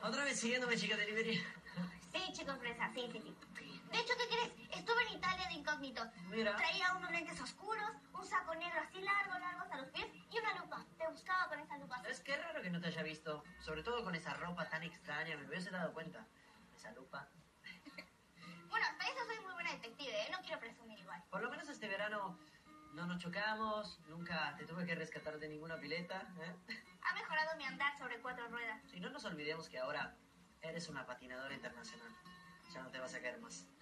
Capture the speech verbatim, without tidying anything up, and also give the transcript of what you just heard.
Otra vez siguiéndome, chica de Liberia. Sí, chico fresa, sí, sí, sí. De hecho, ¿qué crees? Estuve en Italia de incógnito. Mira. Traía unos lentes oscuros, un saco negro así largo, largo hasta los pies y una lupa. Te buscaba con esa lupa. Es que raro que no te haya visto. Sobre todo con esa ropa tan extraña. Me hubiese dado cuenta. Esa lupa. Bueno, hasta eso soy muy buena detective, ¿eh? No quiero presumir igual. Por lo menos este verano no nos chocamos. Nunca te tuve que rescatar de ninguna pileta, ¿eh? Ha mejorado mi andar sobre cuatro ruedas. Si no nos olvidemos que ahora eres una patinadora internacional. Ya no te vas a caer más.